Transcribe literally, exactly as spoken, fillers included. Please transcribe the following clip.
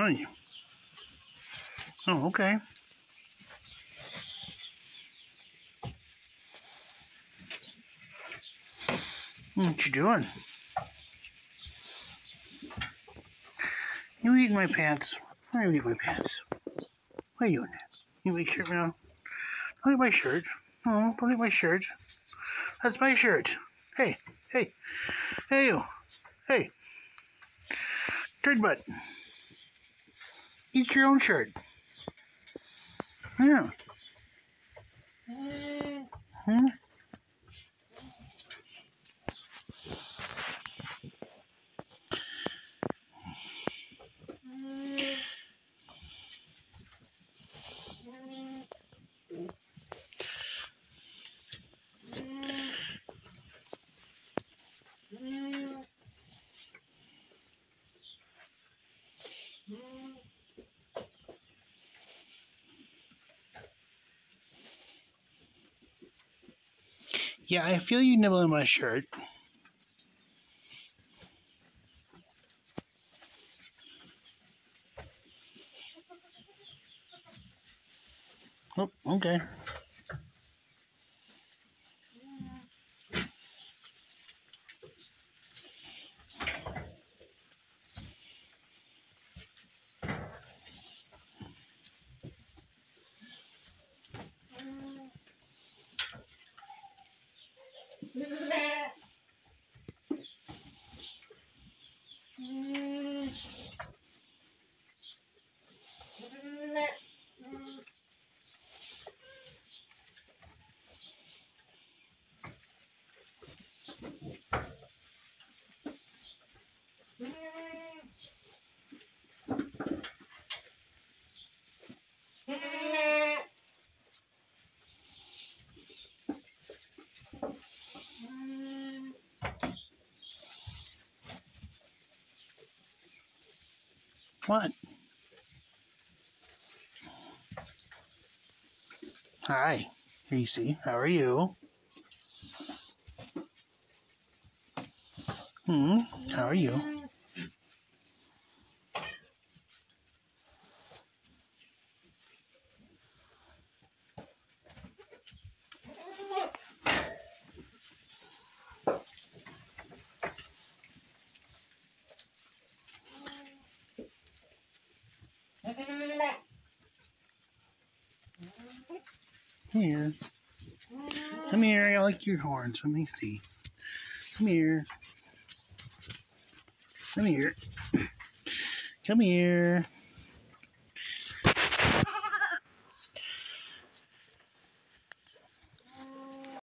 on you. Oh, okay. What you doing? You eating my pants? Why are you eating my pants? Why are you doing that? You eat shirt now? Don't eat my shirt. No, don't eat my shirt. That's my shirt. Hey, hey, hey you. Hey. Turd butt. Eat your own shirt. Yeah. Hmm? Yeah, I feel you nibbling my shirt. Oh, okay. What? Hi, Reese. How are you? Hmm, how are you? Here. Come here, I like your horns. Let me see. Come here. Come here. Come here.